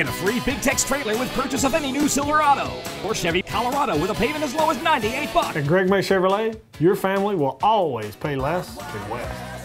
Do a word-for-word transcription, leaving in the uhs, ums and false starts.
Get a free Big Tex trailer with purchase of any new Silverado or Chevy Colorado with a payment as low as ninety-eight bucks. At Greg May Chevrolet, your family will always pay less than West.